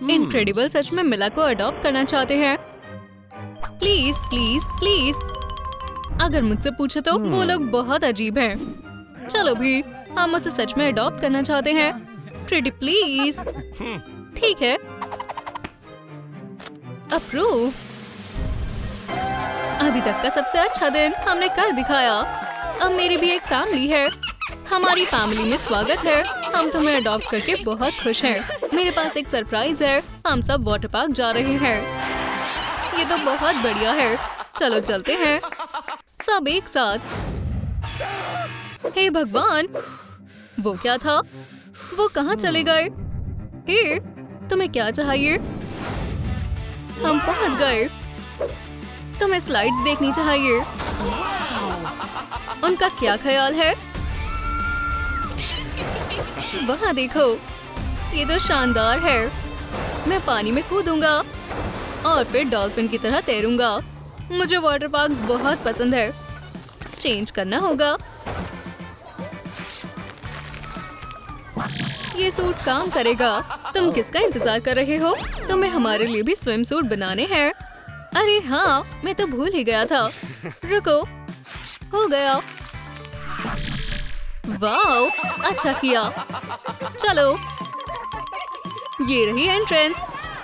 Incredible सच में मिला को अडॉप्ट करना चाहते हैं। प्लीज प्लीज प्लीज, अगर मुझसे पूछे तो वो लोग बहुत अजीब हैं। चलो भी, हम उसे सच में अडॉप्ट करना चाहते हैं। Pretty please. ठीक है, अप्रूव। अभी तक का सबसे अच्छा दिन हमने कर दिखाया। अब मेरी भी एक फैमिली है। हमारी फैमिली में स्वागत है। हम तुम्हें अडॉप्ट करके बहुत खुश हैं। मेरे पास एक सरप्राइज है। हम सब वाटर पार्क जा रहे हैं। ये तो बहुत बढ़िया है। चलो चलते हैं सब एक साथ। हे भगवान, वो क्या था? वो कहाँ चले गए? हे, तुम्हें क्या चाहिए? हम पहुंच गए। तुम्हें स्लाइड्स देखनी चाहिए। उनका क्या ख्याल है? वहाँ देखो, ये तो शानदार है। मैं पानी में कूदूंगा और फिर डॉल्फिन की तरह तैरूंगा। मुझे वाटर पार्क्स बहुत पसंद है। चेंज करना होगा। ये सूट काम करेगा। तुम किसका इंतजार कर रहे हो? तुम्हें हमारे लिए भी स्विम सूट बनाने हैं। अरे हाँ, मैं तो भूल ही गया था। रुको, हो गया। वाओ, अच्छा किया। चलो, ये रही एंट्रेंस।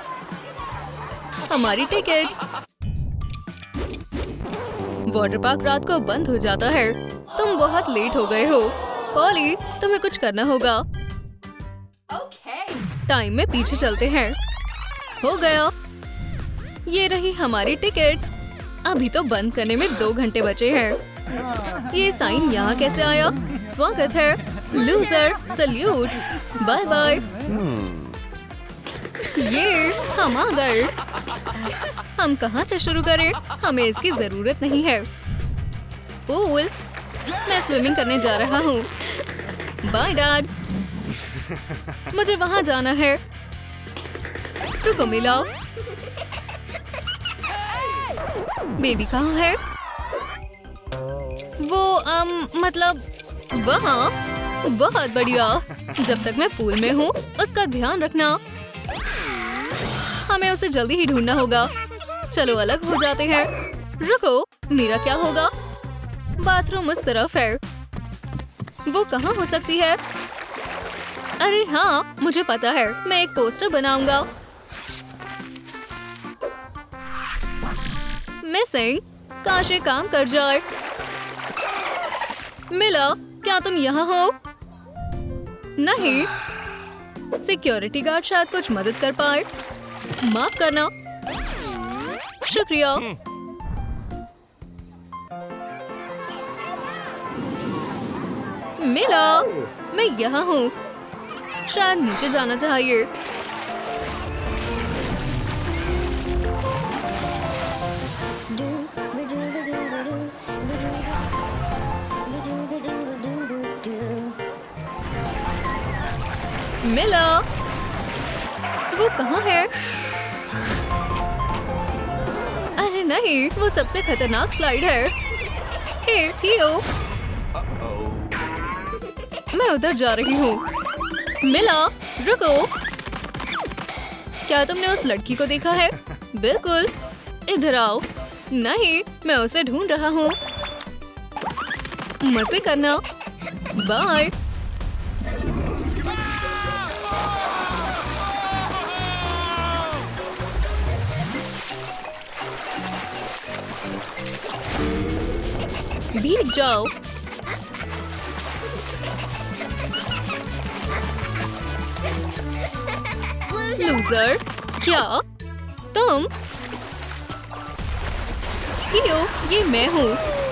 हमारी टिकट्स। वाटर पार्क रात को बंद हो जाता है। तुम बहुत लेट हो गए हो। पॉली, तुम्हें कुछ करना होगा। टाइम में पीछे चलते हैं। हो गया। ये रही हमारी टिकट्स। अभी तो बंद करने में 2 घंटे बचे हैं। ये साइन यहाँ कैसे आया? स्वागत है लूजर, सल्यूट, बाय बाय। ये हम आ गए। हम कहाँ से शुरू करें? हमें इसकी जरूरत नहीं है। पूल, मैं स्विमिंग करने जा रहा हूँ। Bye dad. मुझे वहाँ जाना है। रुको मिला। बेबी कहाँ है? वो मतलब वहाँ। बहुत बढ़िया। जब तक मैं पूल में हूँ उसका ध्यान रखना। हमें उसे जल्दी ही ढूंढना होगा। चलो अलग हो जाते हैं। रुको, मेरा क्या होगा? बाथरूम उस तरफ है। वो कहाँ हो सकती है? अरे हाँ, मुझे पता है। मैं एक पोस्टर बनाऊंगा। मिसिंग। काश ये काम कर जाए। मिला, क्या तुम यहाँ हो? नहीं। सिक्योरिटी गार्ड शायद कुछ मदद कर पाए। माफ करना। शुक्रिया। मिला, मैं यहाँ हूँ। शायद नीचे जाना चाहिए। मिला, वो कहाँ है? अरे नहीं, वो सबसे खतरनाक स्लाइड है। हे थियो, मैं उधर जा रही हूँ। मिला, रुको। क्या तुमने उस लड़की को देखा है? बिल्कुल। इधर आओ। नहीं, मैं उसे ढूंढ रहा हूँ। मजे करना। बाय। भीग जाओ। लूजर, क्या तुम? थियो, ये मैं हूँ।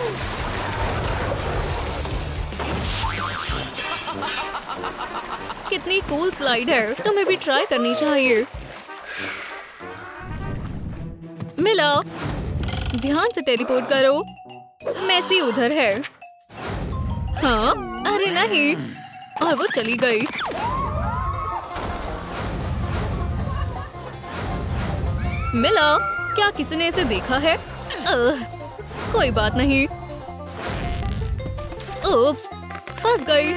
कितनी कूल स्लाइड है। तुम्हें भी ट्राई करनी चाहिए। मिला, ध्यान से टेलीपोर्ट करो। मैसी उधर है। हाँ, अरे नहीं। और वो चली गई। मिला, क्या किसी ने इसे देखा है? कोई बात नहीं। ओप्स, फंस गई।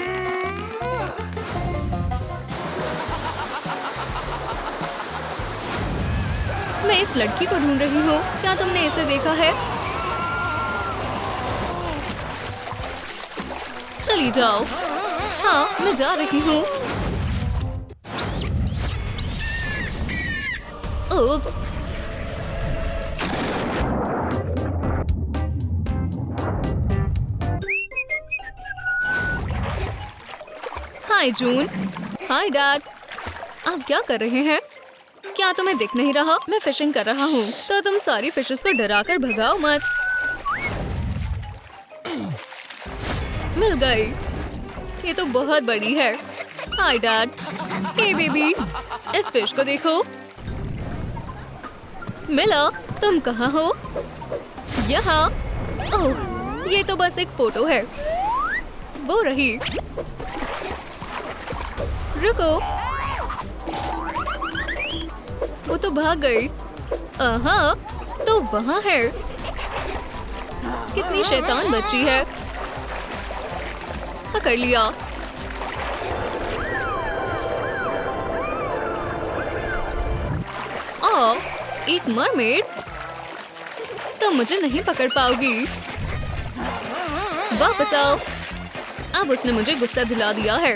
मैं इस लड़की को ढूंढ रही हूँ। क्या तुमने इसे देखा है? चली जाओ। हाँ, मैं जा रही हूँ। Oops. Hi June. Hi dad. आप क्या कर रहे हैं? क्या तुम्हें दिख नहीं रहा? मैं फिशिंग कर रहा हूँ। तो तुम सारी फिशेस को डराकर भगाओ मत। मिल गई। ये तो बहुत बड़ी है। Hi dad. हे बेबी, इस फिश को देखो। मिला। तुम कहाँ हो? यहाँ। ओह, ये तो बस एक फोटो है। वो रही। रुको, वो तो भाग गई। हाँ, तो वहाँ है। कितनी शैतान बच्ची है। पकड़ लिया। एक मरमेड। तुम मुझे नहीं पकड़ पाओगी। वापस आओ। अब उसने मुझे गुस्सा दिला दिया है।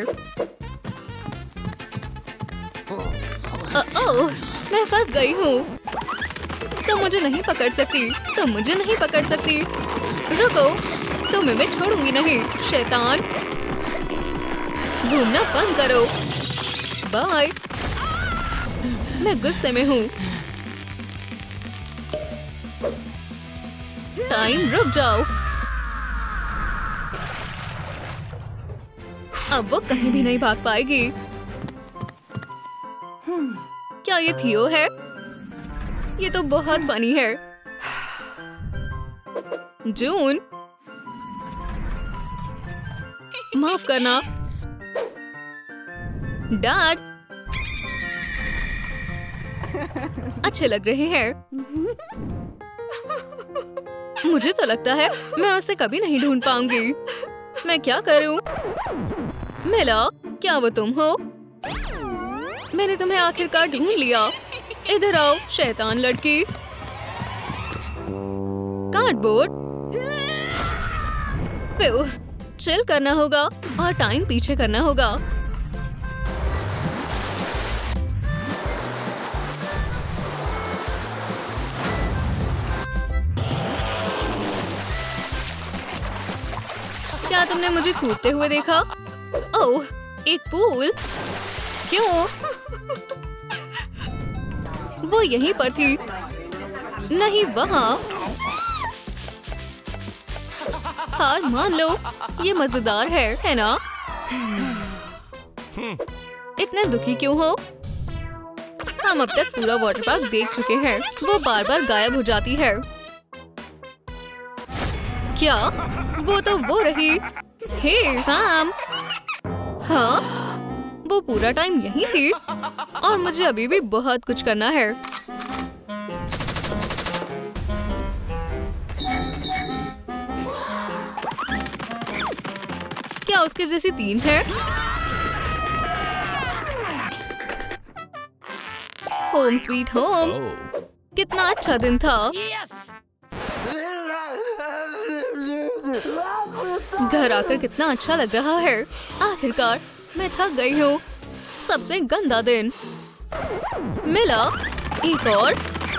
ओह, मैं फंस गई हूँ। तुम मुझे नहीं पकड़ सकती। तुम मुझे नहीं पकड़ सकती। रुको, तुम्हें मैं छोड़ूंगी नहीं, शैतान। घूमना बंद करो। बाय। मैं गुस्से में हूँ। टाइम, रुक जाओ। अब वो कहीं भी नहीं भाग पाएगी। क्या ये थियो है? ये तो बहुत फनी है। जून, माफ करना। डैड, अच्छे लग रहे हैं। मुझे तो लगता है मैं उसे कभी नहीं ढूंढ पाऊंगी। मैं क्या करूं? मिला, क्या वो तुम हो? मैंने तुम्हें आखिरकार ढूंढ लिया। इधर आओ, शैतान लड़की। कार्डबोर्ड। चिल करना होगा और टाइम पीछे करना होगा। क्या तुमने मुझे कूदते हुए देखा? ओह, एक पूल। क्यों? वो यहीं पर थी। नहीं, वहाँ। हार मान लो, ये मजेदार है ना? इतने दुखी क्यों हो? हम अब तक पूरा वाटर पार्क देख चुके हैं। वो बार बार गायब हो जाती है। क्या? वो तो वो रही। Hey ma'am. हाँ, वो पूरा टाइम यहीं थी और मुझे अभी भी बहुत कुछ करना है। क्या उसके जैसी 3 है? Home sweet home. कितना अच्छा दिन था। घर आकर कितना अच्छा लग रहा है। आखिरकार मैं थक गई हूँ। सबसे गंदा दिन। मिला, एक और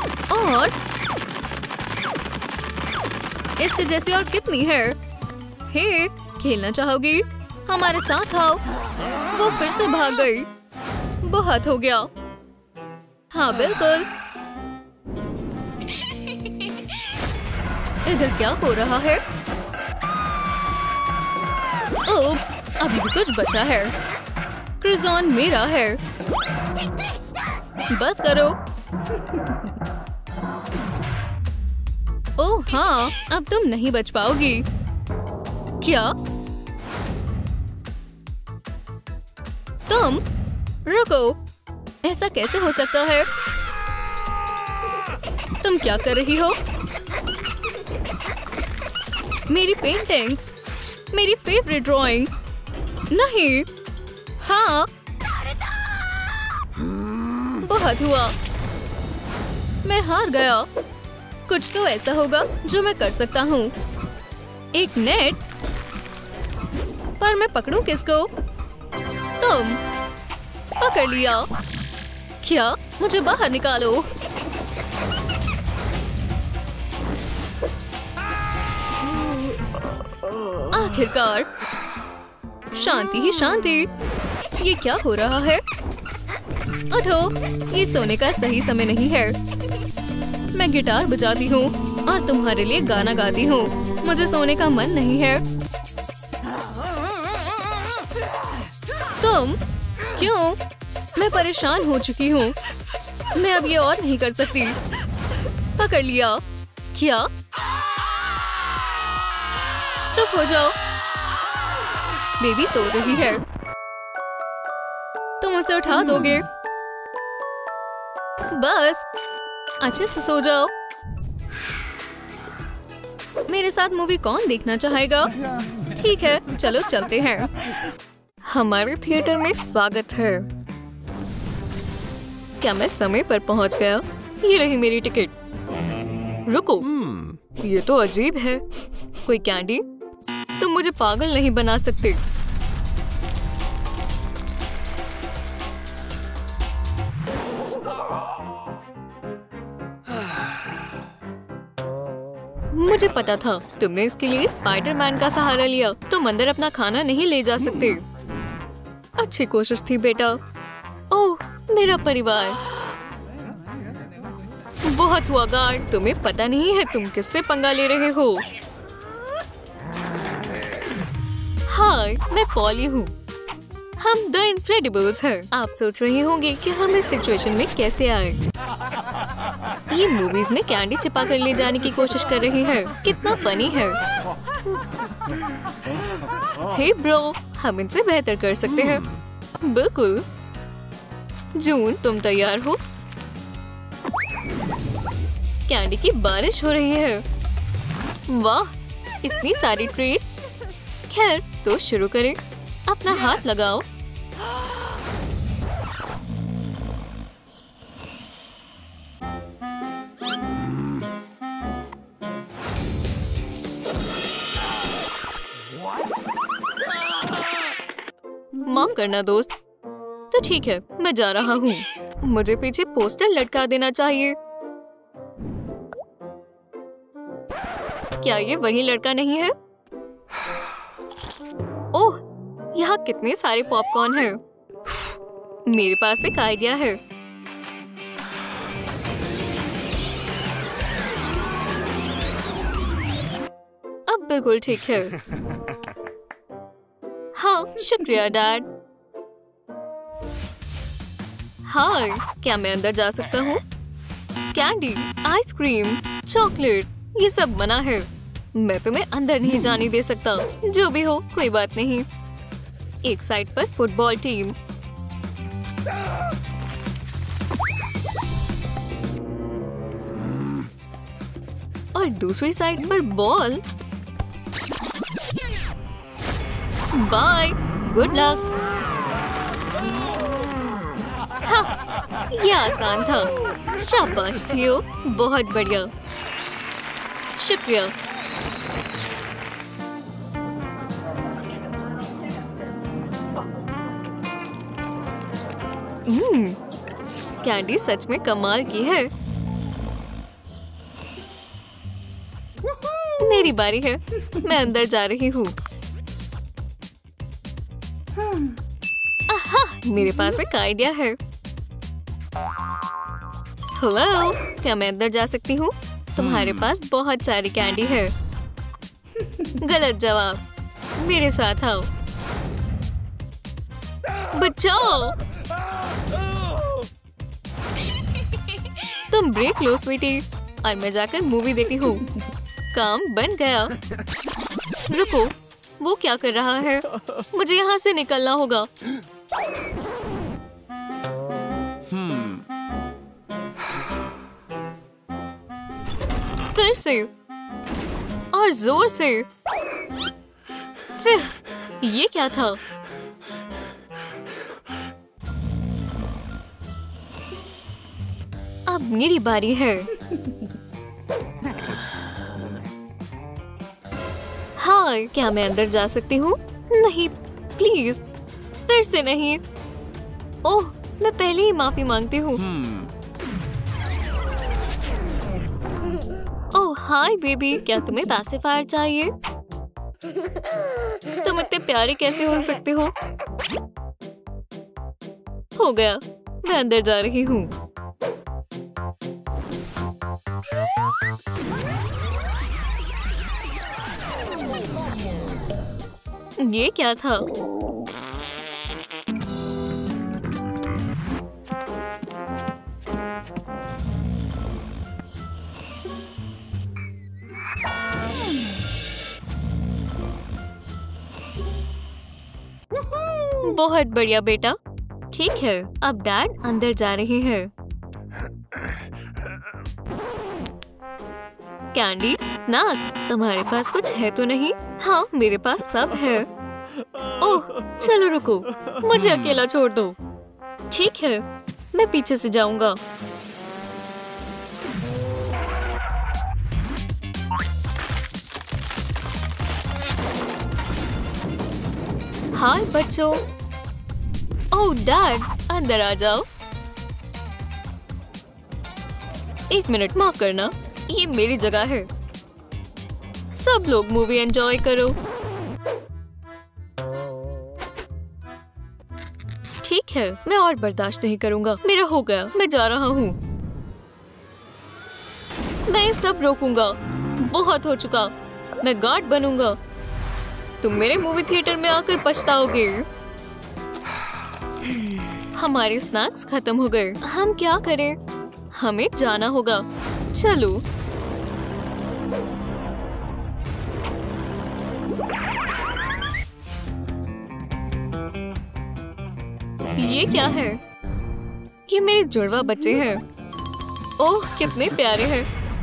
इसके जैसी और कितनी है? हे, खेलना चाहोगी? हमारे साथ आओ। वो फिर से भाग गई। बहुत हो गया। हाँ बिल्कुल। इधर क्या हो रहा है? ओप्स, अभी भी कुछ बचा है। क्रिज़ॉन मेरा है। बस करो। ओह हाँ, अब तुम नहीं बच पाओगी। क्या? तुम? रुको, ऐसा कैसे हो सकता है? तुम क्या कर रही हो? मेरी पेंटिंग्स, मेरी फेवरेट ड्राइंग। नहीं। हाँ, बहुत हुआ। मैं हार गया। कुछ तो ऐसा होगा जो मैं कर सकता हूँ। एक नेट, पर मैं पकड़ूं किसको? तुम। पकड़ लिया। क्या? मुझे बाहर निकालो। आखिरकार। शांति ही शांति। ये क्या हो रहा है? उठो, ये सोने का सही समय नहीं है। मैं गिटार बजाती हूँ और तुम्हारे लिए गाना गाती हूँ। मुझे सोने का मन नहीं है। तुम? क्यों? मैं परेशान हो चुकी हूँ। मैं अब ये और नहीं कर सकती। पकड़ लिया। क्या? चुप हो जाओ। बेबी सो रही है। तुम उसे उठा दोगे? बस अच्छे से सो जाओ। मेरे साथ मूवी कौन देखना चाहेगा? ठीक है, चलो चलते हैं। हमारे थिएटर में स्वागत है। क्या मैं समय पर पहुंच गया? ये रही मेरी टिकट। रुको, ये तो अजीब है। कोई कैंडी? तुम मुझे पागल नहीं बना सकते। मुझे पता था तुमने इसके लिए स्पाइडरमैन का सहारा लिया। तुम अंदर अपना खाना नहीं ले जा सकते। अच्छी कोशिश थी बेटा। ओह, मेरा परिवार। बहुत हुआ गार्ड। तुम्हें पता नहीं है तुम किससे पंगा ले रहे हो। हाय, मैं पॉली हूँ। हम द इनक्रेडिबल्स हैं। आप सोच रहे होंगे कि हम इस सिचुएशन में कैसे आए। ये मूवीज में कैंडी छिपा कर ले जाने की कोशिश कर रही है। कितना फनी है। हे ब्रो, हम इनसे बेहतर कर सकते हैं। बिल्कुल। जून, तुम तैयार हो? कैंडी की बारिश हो रही है। वाह, इतनी सारी ट्रीट्स। खैर, तो शुरू करें। अपना हाथ लगाओ। माफ करना दोस्त। तो ठीक है, मैं जा रहा हूँ। मुझे पीछे पोस्टर लटका देना चाहिए। क्या ये वही लड़का नहीं है? ओह, यहाँ कितने सारे पॉपकॉर्न हैं। मेरे पास एक आइडिया है। अब बिल्कुल ठीक है। हाँ, शुक्रिया डैड। हाय, क्या मैं अंदर जा सकता हूँ? कैंडी, आइसक्रीम, चॉकलेट, ये सब मना है। मैं तुम्हें अंदर नहीं जाने दे सकता। जो भी हो, कोई बात नहीं। एक साइड पर फुटबॉल टीम। और दूसरी साइड पर बॉल। Bye, good luck. हाँ, ये आसान था। शाबाश थियो, बहुत बढ़िया। शुक्रिया। कैंडी सच में कमाल की है। मेरी बारी है। मैं अंदर जा रही हूँ। मेरे पास एक आइडिया है। हेलो, क्या मैं अंदर जा सकती हूँ? तुम्हारे पास बहुत सारी कैंडी है। गलत जवाब। मेरे साथ आओ। बचाओ। तुम ब्रेक लो स्वीटी, और मैं जाकर मूवी देखती हूँ। काम बन गया। रुको, वो क्या कर रहा है? मुझे यहाँ से निकलना होगा। फिर से और जोर से। फिर ये क्या था? अब मेरी बारी है। हाँ, क्या मैं अंदर जा सकती हूँ? नहीं, प्लीज, फिर से नहीं। ओह, मैं पहले ही माफी मांगती हूँ। ओह हाय बेबी, क्या तुम्हें पैसिफायर चाहिए? तुम इतने प्यारे कैसे हो सकते हो? हो गया, मैं अंदर जा रही हूँ। ये क्या था? बहुत बढ़िया बेटा। ठीक है, अब डैड अंदर जा रहे हैं। कैंडी, स्नैक्स, तुम्हारे पास कुछ है तो नहीं? हाँ, मेरे पास सब है। ओह, चलो रुको, मुझे अकेला छोड़ दो। ठीक है, मैं पीछे से जाऊंगा। हाय बच्चों। ओह डैड, अंदर आ जाओ। एक मिनट, माफ करना, ये मेरी जगह है। सब लोग मूवी एंजॉय करो। ठीक है, मैं और बर्दाश्त नहीं करूंगा। मेरा हो गया, मैं जा रहा हूँ। मैं सब रोकूंगा। बहुत हो चुका। मैं गार्ड बनूंगा। तुम मेरे मूवी थिएटर में आकर पछताओगे। हमारे स्नैक्स खत्म हो गए। हम क्या करें? हमें जाना होगा। चलो। ये क्या है? ये मेरे जुड़वा बच्चे हैं। ओह, कितने प्यारे हैं।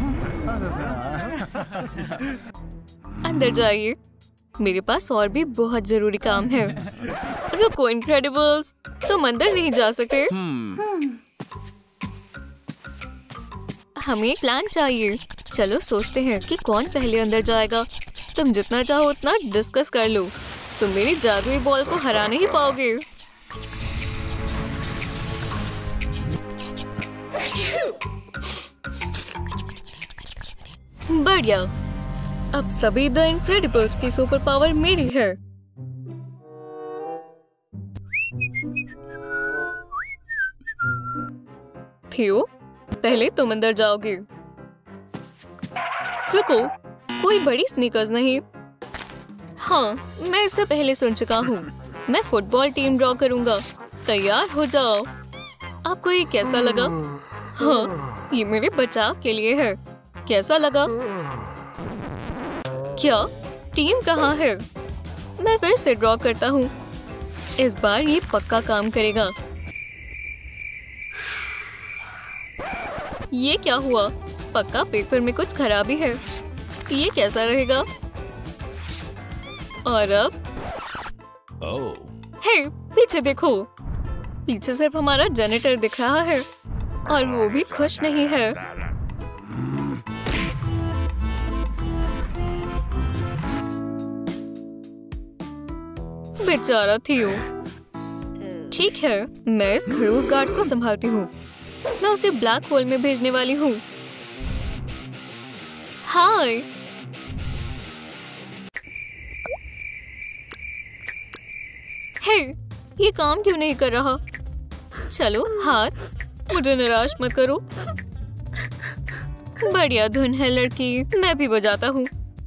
अंदर जाइए, मेरे पास और भी बहुत जरूरी काम है। रुको इनक्रेडिबल्स, तुम अंदर नहीं जा सकते। हमें प्लान चाहिए। चलो सोचते हैं कि कौन पहले अंदर जाएगा। तुम जितना चाहो उतना डिस्कस कर लो। तुम मेरी जादुई बॉल को हरा नहीं पाओगे। बढ़िया, अब सभी द इनक्रेडिबल्स की सुपर पावर मेरी है। थियो, पहले तुम अंदर जाओगे। रुको, कोई बड़ी स्नीकर्स नहीं। हाँ, मैं इससे पहले सुन चुका हूँ। मैं फुटबॉल टीम ड्रॉ करूंगा। तैयार हो जाओ। आपको ये कैसा लगा? हाँ, ये मेरे बचाव के लिए है। कैसा लगा? क्या टीम कहाँ है? मैं फिर से ड्रॉ करता हूँ। इस बार ये पक्का काम करेगा। ये क्या हुआ? पक्का पेपर में कुछ खराबी है। ये कैसा रहेगा? और अब हे, पीछे देखो। पीछे सिर्फ हमारा जेनेटर दिख रहा है और वो भी खुश नहीं है। बेचारा थियो। ठीक है, मैं इस खड़ूस गार्ड को संभालती हूँ। मैं उसे ब्लैक होल में भेजने वाली हूँ। हाय। हे, ये काम क्यों नहीं कर रहा? चलो हाथ, मुझे निराश मत करो। बढ़िया धुन है लड़की, मैं भी बजाता हूँ।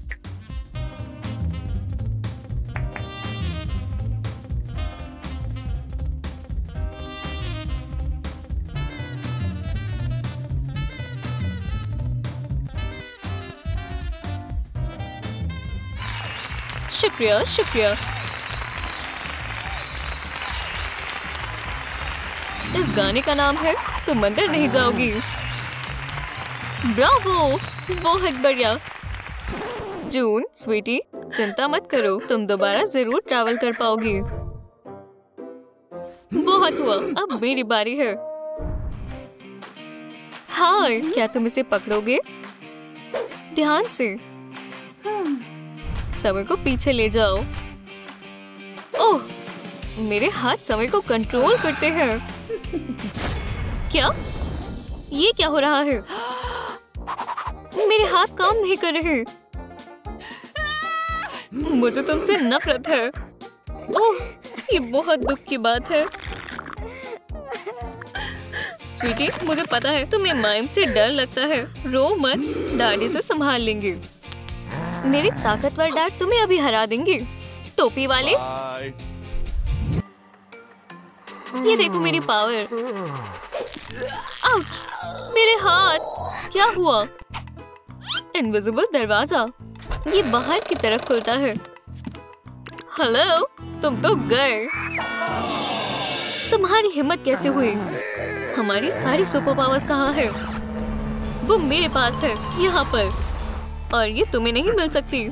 शुक्रिया, शुक्रिया। इस गाने का नाम है तुम अंदर नहीं जाओगी। ब्रावो, बहुत बढ़िया। जून, स्वीटी, चिंता मत करो, तुम दोबारा जरूर ट्रैवल कर पाओगी। बहुत हुआ, अब मेरी बारी है। हाय, क्या तुम इसे पकड़ोगे? ध्यान से। समय को पीछे ले जाओ। ओह, मेरे हाथ समय को कंट्रोल करते हैं। क्या? ये क्या हो रहा है? मेरे हाथ काम नहीं कर रहे। मुझे तुमसे नफरत है। ओह, ये बहुत दुख की बात है। स्वीटी, मुझे पता है तुम्हें माइम से डर लगता है। रो मत, डैडी से संभाल लेंगे। मेरे ताकतवर डैड तुम्हें अभी हरा देंगे। टोपी वाले, ये देखो मेरी पावर। आउच, मेरे हाथ। क्या हुआ? इनविजिबल दरवाजा, ये बाहर की तरफ खुलता है। हेलो, तुम तो गए। तुम्हारी हिम्मत कैसे हुई? हमारी सारी सुपर पावर्स कहाँ है? वो मेरे पास है, यहाँ पर, और ये तुम्हें नहीं मिल सकती।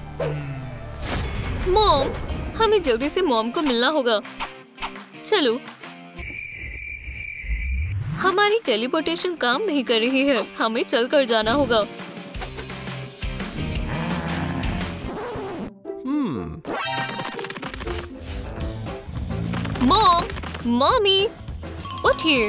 मॉम, हमें जल्दी से मॉम को मिलना होगा। चलो। हमारी टेलीपोर्टेशन काम नहीं कर रही है, हमें चलकर जाना होगा। मॉम, मॉमी, उठिए,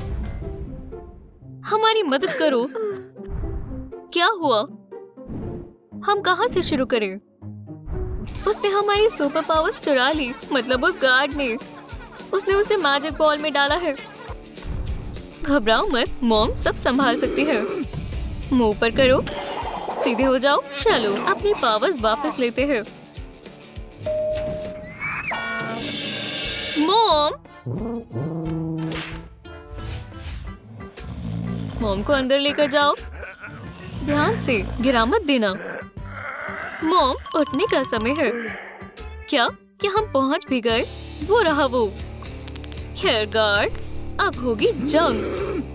हमारी मदद करो। क्या हुआ? हम कहाँ से शुरू करें? उसने हमारी सुपर पावर्स चुरा ली, मतलब उस गार्ड ने। उसने उसे मैजिक बॉल में डाला है। घबराओ मत, मॉम सब संभाल सकती है। मुंह ऊपर करो, सीधे हो जाओ। चलो अपनी पावर्स वापस लेते हैं। मॉम, मॉम को अंदर लेकर जाओ। ध्यान से, गिरा मत देना। मॉम, उठने का समय है। क्या हम पहुंच भी गए? वो रहा वो। खैर गार्ड, अब होगी जंग।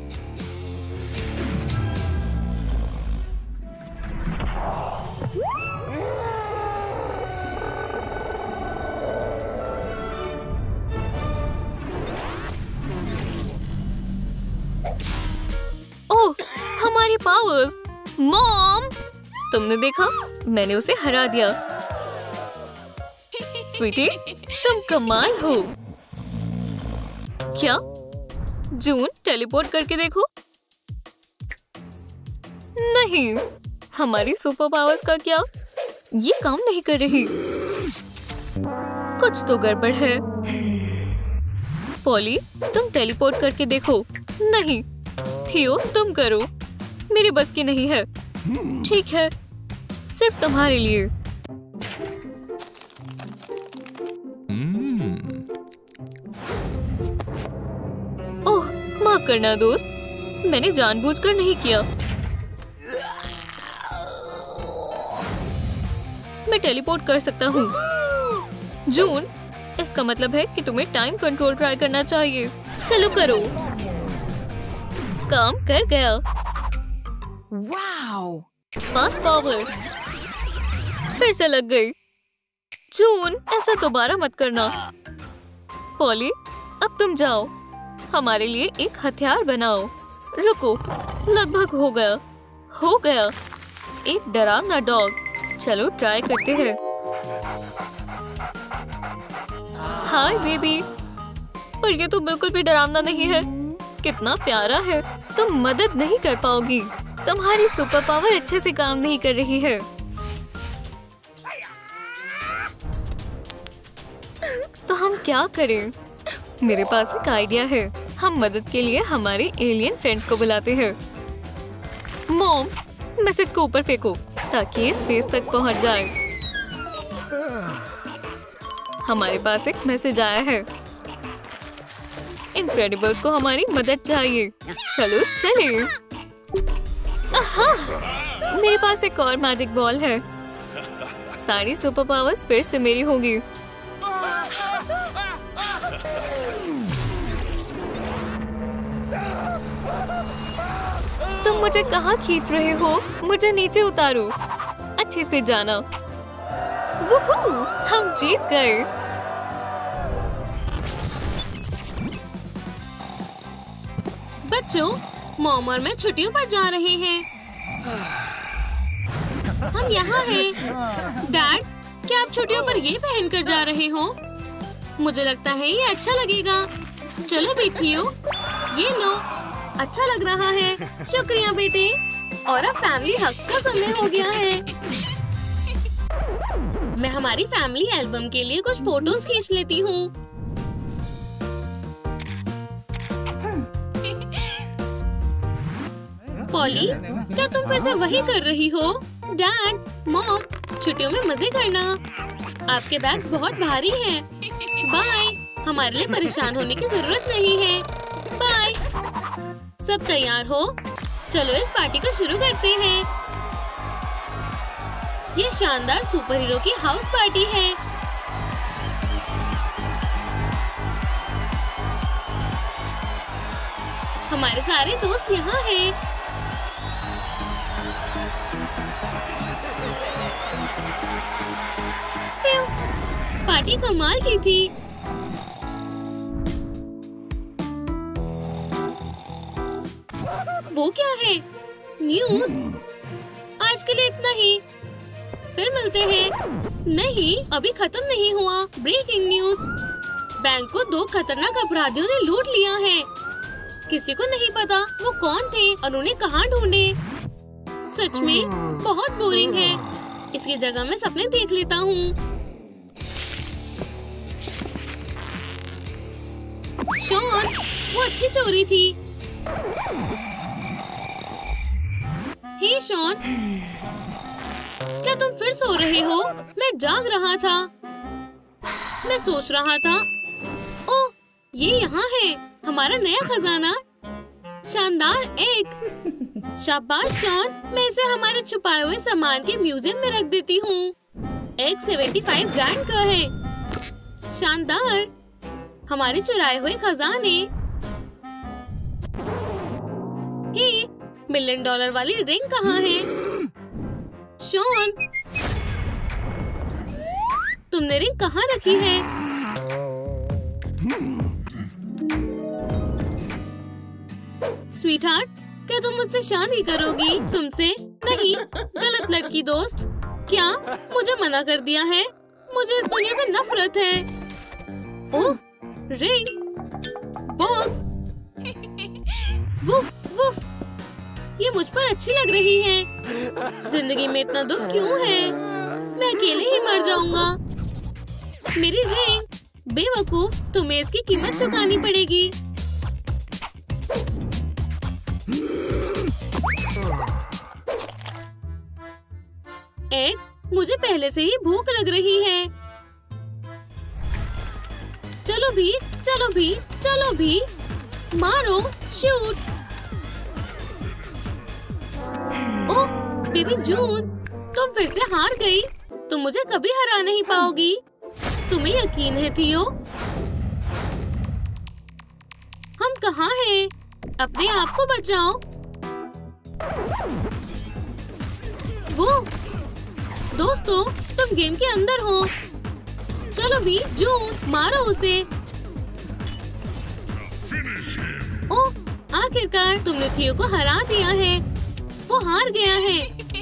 ओह, हमारी पावर्स। मॉम, तुमने देखा? मैंने उसे हरा दिया। स्वीटी, तुम कमाल हो। क्या? जून, टेलीपोर्ट करके देखो। नहीं, हमारी सुपर पावर्स का क्या? ये काम नहीं कर रही। कुछ तो गड़बड़ है। पॉली, तुम टेलीपोर्ट करके देखो। नहीं, थियो, तुम करो। मेरे बस की नहीं है। ठीक है, सिर्फ तुम्हारे लिए। ओह, माफ करना दोस्त, मैंने जानबूझकर नहीं किया। मैं टेलीपोर्ट कर सकता हूँ। जून, इसका मतलब है कि तुम्हें टाइम कंट्रोल ट्राई करना चाहिए। चलो करो। काम कर गया। वाओ, फास्ट पावर फिर से लग गई। जून, ऐसा दोबारा मत करना। पॉली, अब तुम जाओ, हमारे लिए एक हथियार बनाओ। रुको, लगभग हो गया। हो गया, एक डरावना डॉग। चलो ट्राई करते हैं। हाय बेबी, पर ये तो बिल्कुल भी डरावना नहीं है। कितना प्यारा है। तुम मदद नहीं कर पाओगी, तुम्हारी सुपर पावर अच्छे से काम नहीं कर रही है। तो हम क्या करें? मेरे पास एक आइडिया है। हम मदद के लिए हमारे एलियन फ्रेंड्स को बुलाते हैं। मॉम, मैसेज को ऊपर फेंको ताकि ये स्पेस तक पहुंच जाए। हमारे पास एक मैसेज आया है। इनक्रेडिबल्स को हमारी मदद चाहिए। चलो चले। मेरे पास एक और मैजिक बॉल है। सारी सुपर पावर्स फिर से मेरी होगी। तुम मुझे कहाँ खींच रहे हो? मुझे नीचे उतारो। अच्छे से जाना। वुहू, हम जीत गए। बच्चों, मॉम और मैं छुट्टियों पर जा रहे हैं। हम यहाँ हैं। डैड, क्या आप छुट्टियों पर ये पहनकर जा रहे हो? मुझे लगता है ये अच्छा लगेगा। चलो बेटियों, ये लो, अच्छा लग रहा है। शुक्रिया बेटे। और अब फैमिली हग्स का समय हो गया है। मैं हमारी फैमिली एल्बम के लिए कुछ फोटोज खींच लेती हूँ। पॉली, क्या तुम फिर से वही कर रही हो? डैड, मॉम, छुट्टियों में मजे करना। आपके बैग्स बहुत भारी हैं। बाय। हमारे लिए परेशान होने की जरूरत नहीं है। बाय। सब तैयार हो? चलो इस पार्टी को शुरू करते हैं। ये शानदार सुपर हीरो की हाउस पार्टी है। हमारे सारे दोस्त यहाँ हैं। पार्टी कमाल की थी। वो क्या है? न्यूज़? आज के लिए इतना ही। फिर मिलते हैं। नहीं, अभी खत्म नहीं हुआ। Breaking news. बैंक को 2 खतरनाक अपराधियों ने लूट लिया है। किसी को नहीं पता वो कौन थे और उन्हें कहाँ ढूंढे। सच में बहुत बोरिंग है। इसकी जगह मैं सपने देख लेता हूँ। शॉन, वो अच्छी चोरी थी। हे शॉन, क्या तुम फिर सो रहे हो? मैं जाग रहा था। मैं सोच रहा था, ओह, ये यहाँ है, हमारा नया खजाना। शानदार एग। शाबाश शॉन, मैं इसे हमारे छुपाए हुए सामान के म्यूजियम में रख देती हूँ। एग 75 ग्रैंड का है। शानदार। हमारे चुराए हुए खजाने। हे, $1 मिलियन वाली रिंग कहाँ है? शॉन, तुमने रिंग कहाँ रखी है? स्वीटहार्ट, क्या तुम मुझसे शादी करोगी? तुमसे नहीं, गलत लड़की दोस्त। क्या मुझे मना कर दिया है? मुझे इस दुनिया से नफरत है। Oh, ring, box. Woof woof, ये मुझ पर अच्छी लग रही है। जिंदगी में इतना दुख क्यों है? मैं अकेले ही मर जाऊंगा। मेरी रिंग, बेवकूफ, तुम्हें इसकी कीमत चुकानी पड़ेगी। एग, मुझे पहले से ही भूख लग रही है। चलो भी, चलो भी, चलो भी। मारो, शूट। ओह, बेबी जून, तुम फिर से हार गई। तुम मुझे कभी हरा नहीं पाओगी। तुम्हें यकीन है थियो? हम कहाँ हैं? अपने आप को बचाओ। वो दोस्तों, तुम गेम के अंदर हो। चलो भी, जून, मारो उसे। ओह, आखिरकार तुमने थियो को हरा दिया है। वो हार गया है।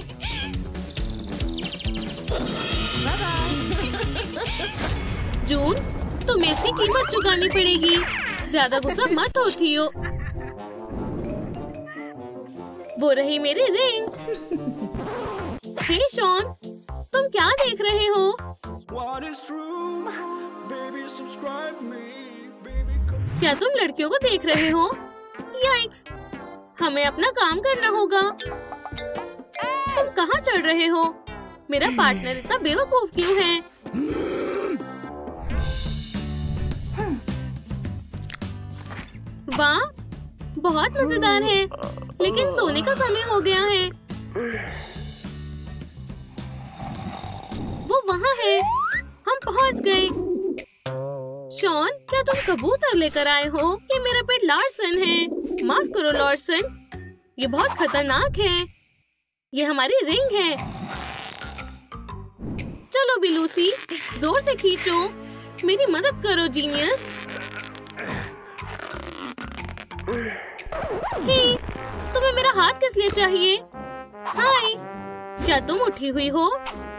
जून, तुम्हें इसकी कीमत चुकानी पड़ेगी। ज्यादा गुस्सा मत हो थियो। वो रही मेरी रिंग। हे शॉन, तुम क्या देख रहे हो? क्या तुम लड़कियों को देख रहे हो? याइक्स, हमें अपना काम करना होगा। तुम कहाँ चढ़ रहे हो? मेरा पार्टनर इतना बेवकूफ क्यों है? वाह, बहुत मजेदार है, लेकिन सोने का समय हो गया है। वो वहाँ है। हम पहुँच गए। शॉन, क्या तुम कबूतर लेकर आए हो? ये मेरा पेट लार्सन है। माफ करो लार्सन, ये बहुत खतरनाक है। ये हमारी रिंग है। चलो भी लूसी, जोर से खींचो। मेरी मदद करो जीनियस। हे, तुम्हें मेरा हाथ किस लिए चाहिए? हाय, क्या तुम उठी हुई हो?